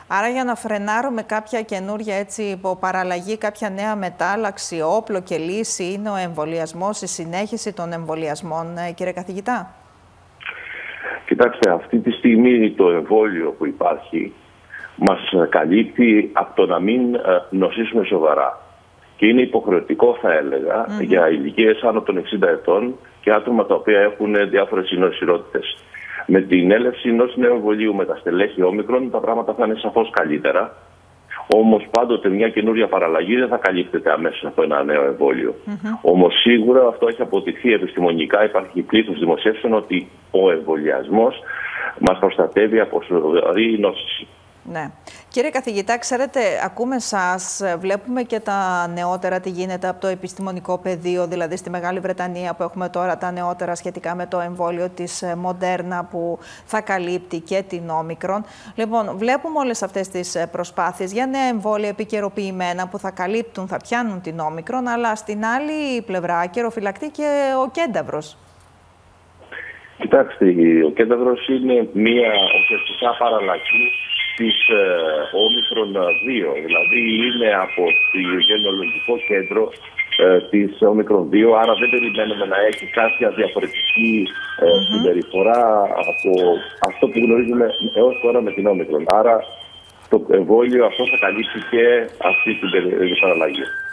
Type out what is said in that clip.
Άρα για να φρενάρουμε κάποια καινούρια παραλλαγή, κάποια νέα μετάλλαξη, όπλο και λύση είναι ο εμβολιασμός, η συνέχιση των εμβολιασμών, κύριε καθηγητά? Κοιτάξτε, αυτή τη στιγμή το εμβόλιο που υπάρχει μας καλύπτει από το να μην νοσήσουμε σοβαρά. Και είναι υποχρεωτικό, θα έλεγα, για ηλικίες άνω των 60 ετών και άτομα τα οποία έχουν διάφορες νοσηρότητες. Με την έλευση ενός νέου εμβολίου με τα στελέχη όμικρον, τα πράγματα θα είναι σαφώς καλύτερα. Όμως πάντοτε μια καινούρια παραλλαγή δεν θα καλύπτεται αμέσως από ένα νέο εμβόλιο. Όμως σίγουρα αυτό έχει αποδειχθεί επιστημονικά, υπάρχει πλήθος δημοσίευσεων ότι ο εμβολιασμός μας προστατεύει από σοβαρή νόσηση. Ναι. Κύριε καθηγητά, ξέρετε, ακούμε εσάς, βλέπουμε και τα νεότερα τι γίνεται από το επιστημονικό πεδίο, δηλαδή στη Μεγάλη Βρετανία που έχουμε τώρα τα νεότερα σχετικά με το εμβόλιο της Moderna που θα καλύπτει και την όμικρον. Λοιπόν, βλέπουμε όλες αυτές τις προσπάθειες για νέα εμβόλια επικαιροποιημένα που θα καλύπτουν, θα πιάνουν την όμικρον, αλλά στην άλλη πλευρά καιροφυλακτεί και ο κένταυρος. Κοιτάξτε, ο κένταυρος είναι μια ουσιαστικά παραλλαγή της όμικρον 2, δηλαδή είναι από το γενεολογικό κέντρο της όμικρον 2, άρα δεν περιμένουμε να έχει κάποια διαφορετική συμπεριφορά από αυτό που γνωρίζουμε έως τώρα με την όμικρον. Άρα το εμβόλιο αυτό θα καλύψει και αυτή την παραλλαγή.